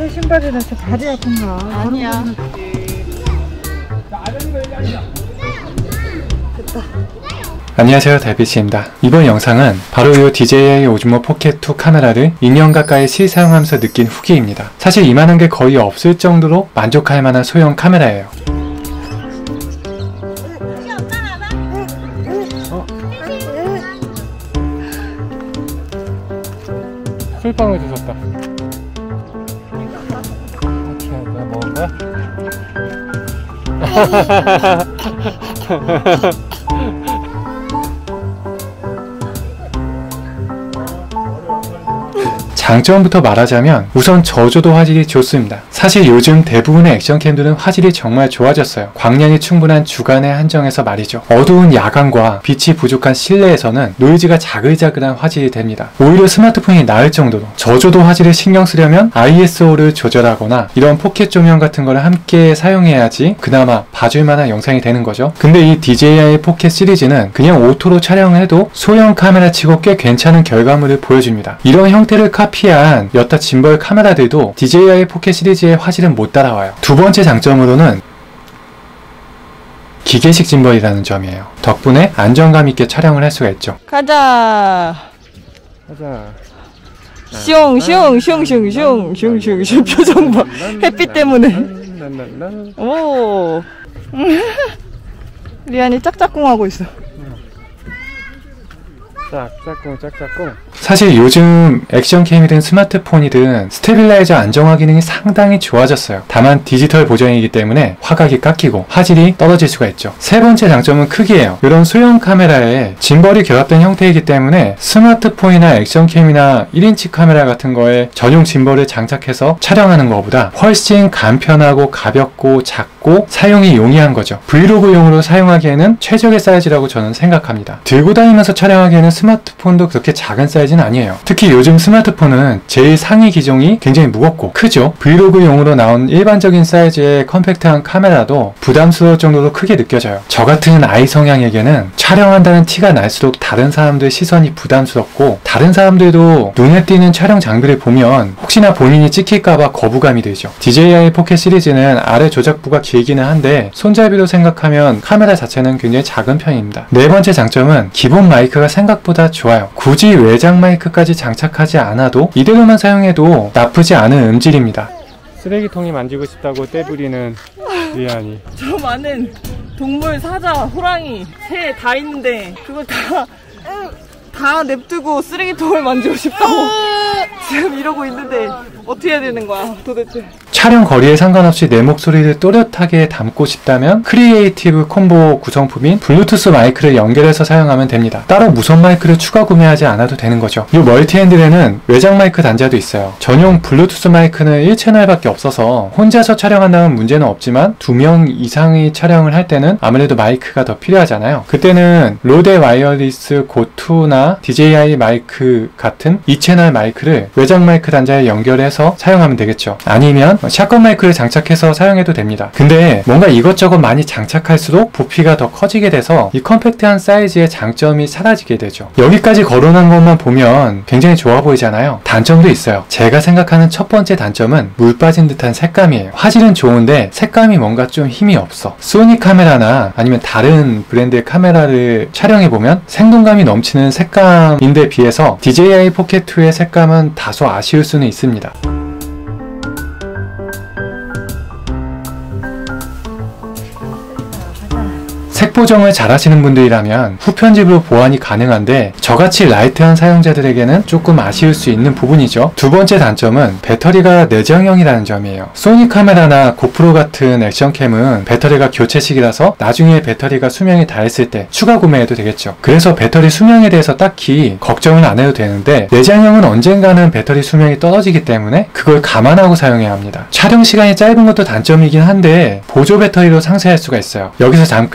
새 신발이라 저 발이 아픈가? 아니야. 됐다. 안녕하세요, 달빛입니다. 이번 영상은 바로 이 DJI 오즈모 포켓2 카메라를 2년 가까이 실사용하면서 느낀 후기입니다. 사실 이만한 게 거의 없을 정도로 만족할 만한 소형 카메라예요. 술빵을 주셨다. 어떻게 할 거야? 먹을 거야? 장점부터 말하자면 우선 저조도 화질이 좋습니다. 사실 요즘 대부분의 액션캠들은 화질이 정말 좋아졌어요. 광량이 충분한 주간의 한정에서 말이죠. 어두운 야간과 빛이 부족한 실내에서는 노이즈가 자글자글한 화질이 됩니다. 오히려 스마트폰이 나을 정도로 저조도 화질을 신경 쓰려면 ISO를 조절하거나 이런 포켓 조명 같은 거를 함께 사용해야지 그나마 봐줄 만한 영상이 되는 거죠. 근데 이 DJI 포켓 시리즈는 그냥 오토로 촬영을 해도 소형 카메라 치고 꽤 괜찮은 결과물을 보여줍니다. 이런 형태를 카피한 여타 짐벌 카메라들도 DJI 포켓 시리즈의 화질은 못 따라와요. 두 번째 장점으로는 기계식 짐벌이라는 점이에요. 덕분에 안정감 있게 촬영을 할 수가 있죠. 가자. 슝슝슝슝슝슝슝 표정 봐. 햇빛 때문에. 오. 리안이 짝짝꿍 하고 있어. 짝짝꿍. 사실 요즘 액션캠이든 스마트폰이든 스테빌라이저 안정화 기능이 상당히 좋아졌어요. 다만 디지털 보정이기 때문에 화각이 깎이고 화질이 떨어질 수가 있죠. 세 번째 장점은 크기예요. 이런 소형 카메라에 짐벌이 결합된 형태이기 때문에 스마트폰이나 액션캠이나 1인치 카메라 같은 거에 전용 짐벌을 장착해서 촬영하는 것보다 훨씬 간편하고 가볍고 작고 사용이 용이한 거죠. 브이로그용으로 사용하기에는 최적의 사이즈라고 저는 생각합니다. 들고 다니면서 촬영하기에는 스마트폰도 그렇게 작은 사이즈는 아니에요. 특히 요즘 스마트폰은 제일 상위 기종이 굉장히 무겁고 크죠. 브이로그용으로 나온 일반적인 사이즈의 컴팩트한 카메라도 부담스러울 정도로 크게 느껴져요. 저 같은 아이 성향에게는 촬영한다는 티가 날수록 다른 사람들 시선이 부담스럽고 다른 사람들도 눈에 띄는 촬영 장비를 보면 혹시나 본인이 찍힐까봐 거부감이 들죠. DJI 포켓 시리즈는 아래 조작부가 길기는 한데 손잡이로 생각하면 카메라 자체는 굉장히 작은 편입니다. 네 번째 장점은 기본 마이크가 생각보다 좋아요. 굳이 외장 마이크까지 장착하지 않아도 이대로만 사용해도 나쁘지 않은 음질입니다. 쓰레기통이 만지고 싶다고 떼부리는 리안이. 저 많은 동물, 사자, 호랑이, 새 다 있는데 그걸 다 냅두고 쓰레기통을 만지고 싶다고 지금 이러고 있는데 어떻게 해야 되는 거야 도대체. 촬영 거리에 상관없이 내 목소리를 또렷하게 담고 싶다면 크리에이티브 콤보 구성품인 블루투스 마이크를 연결해서 사용하면 됩니다. 따로 무선 마이크를 추가 구매하지 않아도 되는 거죠. 이 멀티핸들에는 외장 마이크 단자도 있어요. 전용 블루투스 마이크는 1채널밖에 없어서 혼자서 촬영한다면 문제는 없지만 2명 이상의 촬영을 할 때는 아무래도 마이크가 더 필요하잖아요. 그때는 로데 와이어리스 고2나 DJI 마이크 같은 2채널 마이크를 외장 마이크 단자에 연결해서 사용하면 되겠죠. 아니면 샷건 마이크를 장착해서 사용해도 됩니다. 근데 뭔가 이것저것 많이 장착할수록 부피가 더 커지게 돼서 이 컴팩트한 사이즈의 장점이 사라지게 되죠. 여기까지 거론한 것만 보면 굉장히 좋아 보이잖아요. 단점도 있어요. 제가 생각하는 첫 번째 단점은 물 빠진 듯한 색감이에요. 화질은 좋은데 색감이 뭔가 좀 힘이 없어. 소니 카메라나 아니면 다른 브랜드의 카메라를 촬영해보면 생동감이 넘치는 색감인데 비해서 DJI 포켓2의 색감은 다소 아쉬울 수는 있습니다. 색 보정을 잘 하시는 분들이라면 후편집으로 보완이 가능한데 저같이 라이트한 사용자들에게는 조금 아쉬울 수 있는 부분이죠. 두 번째 단점은 배터리가 내장형이라는 점이에요. 소니 카메라나 고프로 같은 액션캠은 배터리가 교체식이라서 나중에 배터리가 수명이 다했을 때 추가 구매해도 되겠죠. 그래서 배터리 수명에 대해서 딱히 걱정을 안 해도 되는데 내장형은 언젠가는 배터리 수명이 떨어지기 때문에 그걸 감안하고 사용해야 합니다. 촬영 시간이 짧은 것도 단점이긴 한데 보조 배터리로 상쇄할 수가 있어요. 여기서 잠깐 DJI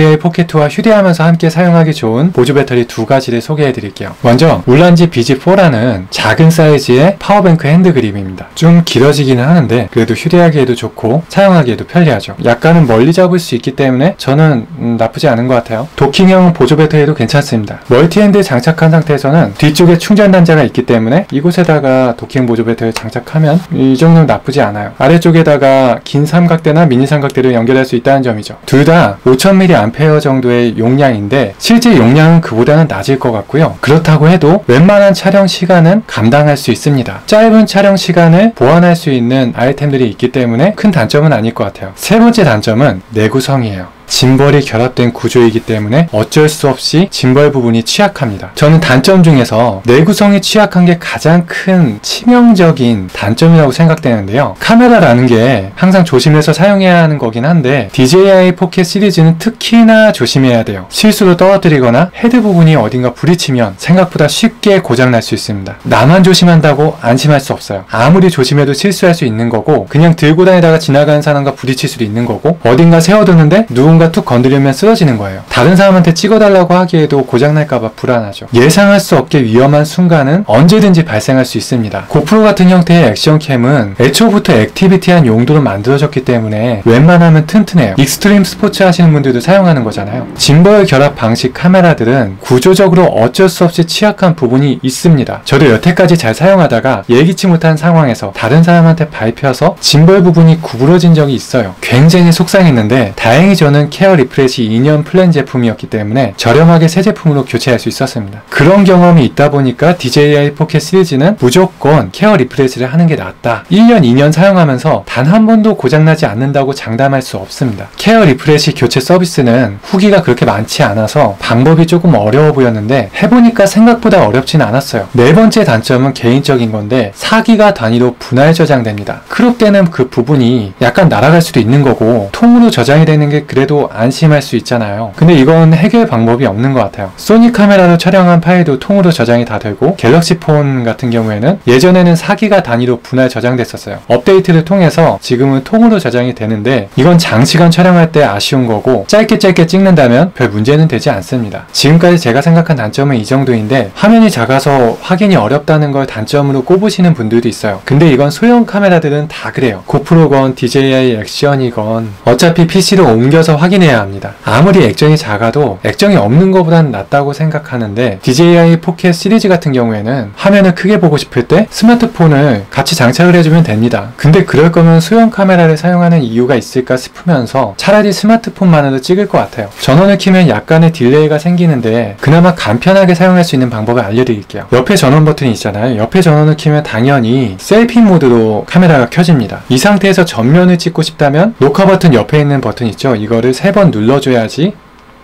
DJI 포켓2와 휴대하면서 함께 사용하기 좋은 보조 배터리 두 가지를 소개해 드릴게요. 먼저 울란지 비지4라는 작은 사이즈의 파워뱅크 핸드그립입니다. 좀 길어지기는 하는데 그래도 휴대하기에도 좋고 사용하기에도 편리하죠. 약간은 멀리 잡을 수 있기 때문에 저는 나쁘지 않은 것 같아요. 도킹형 보조 배터리도 괜찮습니다. 멀티핸드 장착한 상태에서는 뒤쪽에 충전 단자가 있기 때문에 이곳에다가 도킹 보조 배터리 장착하면 이 정도는 나쁘지 않아요. 아래쪽에다가 긴 삼각대나 미니 삼각대를 연결할 수 있다는 점이죠. 둘 다 5000mAh 정도의 용량인데 실제 용량은 그보다는 낮을 것 같고요. 그렇다고 해도 웬만한 촬영 시간은 감당할 수 있습니다. 짧은 촬영 시간을 보완할 수 있는 아이템들이 있기 때문에 큰 단점은 아닐 것 같아요. 세 번째 단점은 내구성이에요. 짐벌이 결합된 구조이기 때문에 어쩔 수 없이 짐벌 부분이 취약합니다. 저는 단점 중에서 내구성이 취약한 게 가장 큰 치명적인 단점이라고 생각되는데요. 카메라라는 게 항상 조심해서 사용해야 하는 거긴 한데 DJI 포켓 시리즈는 특히나 조심해야 돼요. 실수로 떨어뜨리거나 헤드 부분이 어딘가 부딪히면 생각보다 쉽게 고장날 수 있습니다. 나만 조심한다고 안심할 수 없어요. 아무리 조심해도 실수할 수 있는 거고 그냥 들고 다니다가 지나가는 사람과 부딪힐 수도 있는 거고 어딘가 세워두는데 누군가 툭 건드리면 쓰러지는 거예요. 다른 사람한테 찍어달라고 하기에도 고장날까봐 불안하죠. 예상할 수 없게 위험한 순간은 언제든지 발생할 수 있습니다. 고프로 같은 형태의 액션캠은 애초부터 액티비티한 용도로 만들어졌기 때문에 웬만하면 튼튼해요. 익스트림 스포츠 하시는 분들도 사용하는 거잖아요. 짐벌 결합 방식 카메라들은 구조적으로 어쩔 수 없이 취약한 부분이 있습니다. 저도 여태까지 잘 사용하다가 예기치 못한 상황에서 다른 사람한테 밟혀서 짐벌 부분이 구부러진 적이 있어요. 굉장히 속상했는데 다행히 저는 케어 리프레시 2년 플랜 제품이었기 때문에 저렴하게 새 제품으로 교체할 수 있었습니다. 그런 경험이 있다 보니까 DJI 포켓 시리즈는 무조건 케어 리프레시를 하는 게 낫다. 1년, 2년 사용하면서 단 한 번도 고장나지 않는다고 장담할 수 없습니다. 케어 리프레시 교체 서비스는 후기가 그렇게 많지 않아서 방법이 조금 어려워 보였는데 해보니까 생각보다 어렵진 않았어요. 네 번째 단점은 개인적인 건데 4기가 단위로 분할 저장됩니다. 크롭되는 그 부분이 약간 날아갈 수도 있는 거고 통으로 저장이 되는 게 그래도 안심할 수 있잖아요. 근데 이건 해결 방법이 없는 것 같아요. 소니 카메라로 촬영한 파일도 통으로 저장이 다 되고 갤럭시 폰 같은 경우에는 예전에는 4기가 단위로 분할 저장됐었어요. 업데이트를 통해서 지금은 통으로 저장이 되는데 이건 장시간 촬영할 때 아쉬운 거고 짧게 찍는다면 별 문제는 되지 않습니다. 지금까지 제가 생각한 단점은 이 정도인데 화면이 작아서 확인이 어렵다는 걸 단점으로 꼽으시는 분들도 있어요. 근데 이건 소형 카메라들은 다 그래요. 고프로건 DJI 액션이건 어차피 PC로 옮겨서 확인해야 합니다. 아무리 액정이 작아도 액정이 없는 것보다는 낫다고 생각하는데 DJI 포켓 시리즈 같은 경우에는 화면을 크게 보고 싶을 때 스마트폰을 같이 장착을 해주면 됩니다. 근데 그럴 거면 소형 카메라를 사용하는 이유가 있을까 싶으면서 차라리 스마트폰만으로 찍을 것 같아요. 전원을 켜면 약간의 딜레이가 생기는데 그나마 간편하게 사용할 수 있는 방법을 알려드릴게요. 옆에 전원 버튼이 있잖아요. 옆에 전원을 켜면 당연히 셀피 모드로 카메라가 켜집니다. 이 상태에서 전면을 찍고 싶다면 녹화 버튼 옆에 있는 버튼 있죠? 이거를 3번 눌러줘야지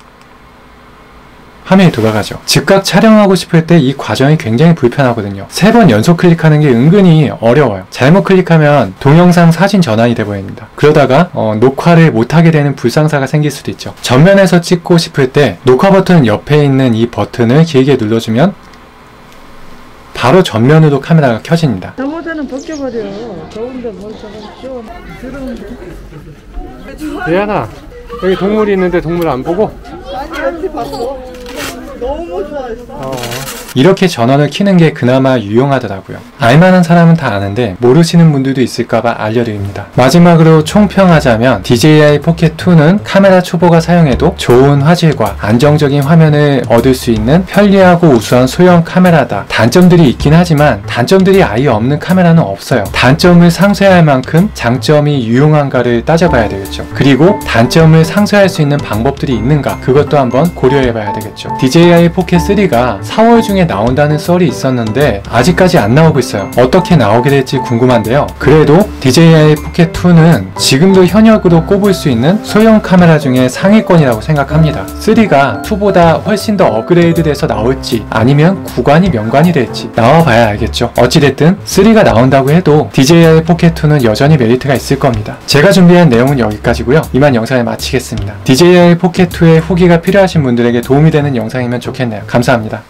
화면이 돌아가죠. 즉각 촬영하고 싶을 때 이 과정이 굉장히 불편하거든요. 3번 연속 클릭하는 게 은근히 어려워요. 잘못 클릭하면 동영상 사진 전환이 돼버립니다. 그러다가 녹화를 못하게 되는 불상사가 생길 수도 있죠. 전면에서 찍고 싶을 때 녹화 버튼 옆에 있는 이 버튼을 길게 눌러주면 바로 전면으로 카메라가 켜집니다. 잠옷에는 벗겨버려. 더운데 뭘 저거 더러운데. 예안아, 여기 동물이 있는데 동물 안 보고? 아니 어디 봤어? 너무 좋아했어. 이렇게 전원을 켜는 게 그나마 유용하더라고요. 알만한 사람은 다 아는데 모르시는 분들도 있을까봐 알려드립니다. 마지막으로 총평하자면 DJI 포켓2는 카메라 초보가 사용해도 좋은 화질과 안정적인 화면을 얻을 수 있는 편리하고 우수한 소형 카메라다. 단점들이 있긴 하지만 단점들이 아예 없는 카메라는 없어요. 단점을 상쇄할 만큼 장점이 유용한가를 따져봐야 되겠죠. 그리고 단점을 상쇄할 수 있는 방법들이 있는가, 그것도 한번 고려해봐야 되겠죠. DJI 포켓3가 4월 중에 나온다는 썰이 있었는데 아직까지 안 나오고 있어요. 어떻게 나오게 될지 궁금한데요. 그래도 DJI 포켓2는 지금도 현역으로 꼽을 수 있는 소형 카메라 중에 상위권이라고 생각합니다. 3가 2보다 훨씬 더 업그레이드 돼서 나올지 아니면 구관이 명관이 될지 나와봐야 알겠죠. 어찌됐든 3가 나온다고 해도 DJI 포켓2는 여전히 메리트가 있을 겁니다. 제가 준비한 내용은 여기까지고요. 이만 영상을 마치겠습니다. DJI 포켓2의 후기가 필요하신 분들에게 도움이 되는 영상이면 좋겠네요. 감사합니다.